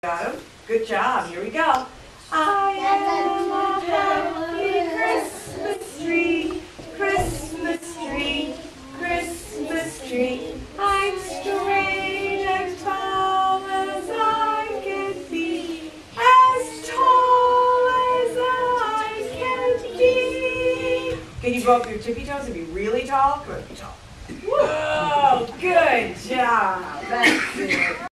Got him? Good job. Here we go. I am a happy Christmas tree, Christmas tree, Christmas tree. I'm strange, as tall as I can be, as tall as I can be. Can you go up your tippy toes and be really tall? Go ahead, be tall. Whoa, good job. That's it.